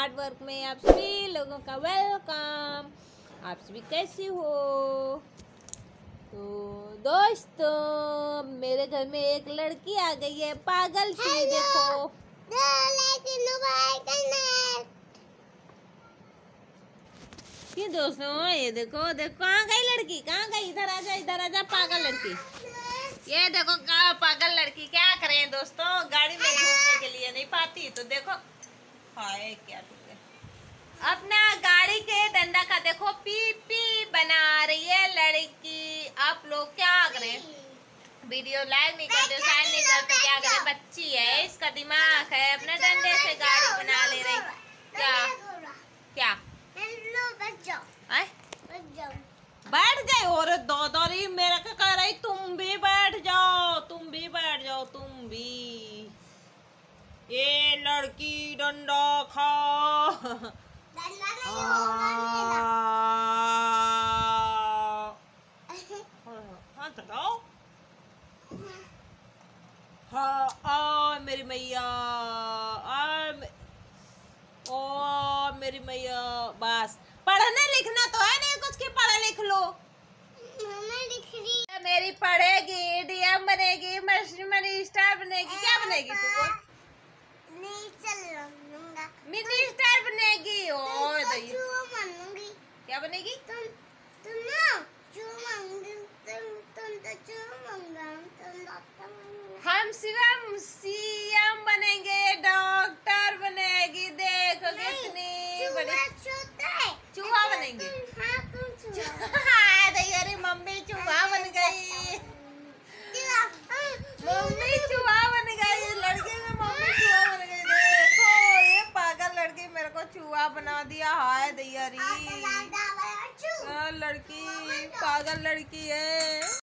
Hard work में आप सभी लोगों का वेलकम। आप सभी कैसे हो? तो दोस्तों, मेरे घर में एक लड़की आ गई है पागल सी। देखो ये दोस्तों, ये देखो देखो कहाँ गई लड़की, कहाँ गई? इधर आ जा पागल लड़की। ये देखो पागल लड़की क्या करें दोस्तों, गाड़ी में घूमने के लिए नहीं पाती तो देखो हाय क्या टूटे अपना गाड़ी के डंडा का देखो पी पी बना रही है लड़की। आप लोग क्या करें, वीडियो लाइक नहीं करते, साइन नहीं करते, क्या करें? बच्ची है, इसका दिमाग है, अपने डंडे से गाड़ी बना ले रही। क्या क्या बैठ जाए और दौरी मेरा क्या कह रही, तुम भी बैठ जाओ, तुम भी बैठ जाओ, तुम भी। ये लड़की डंडा खा हाँ चलाओ। हाँ आ मेरी मैया, ओ मेरी मैया। बस पढ़ना लिखना तो है नहीं कुछ की, पढ़ा लिख लो। मेरी पढ़ेगी, डीएम बनेगी, मिनिस्टर बनेगी, क्या बनेगी तू? मिनिस्टर बनेगी। ओ क्या बनेगी? हम शिवम सीएम बनेंगे, डॉक्टर बनेगी। देखो कितनी बड़ी चूहा बनेंगे। अरे मम्मी चूहा बन गई, मम्मी चूहा बन गई, लड़की में मम्मी चूहा बन गई। देखो ये पागल लड़की मेरे को चूहा बना दिया। हाय दैया री, लड़की पागल लड़की है।